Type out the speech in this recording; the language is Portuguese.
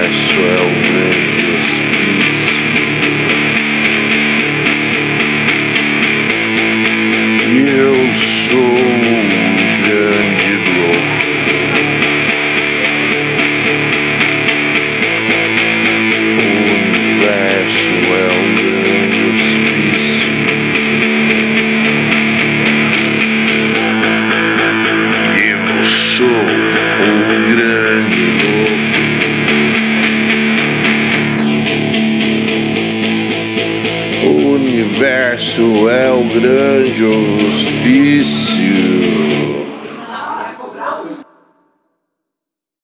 universo é um grande hospício. E eu sou o grande louco. O universo é um grande hospício. Eu sou o grande louco. O universo é um grande hospício.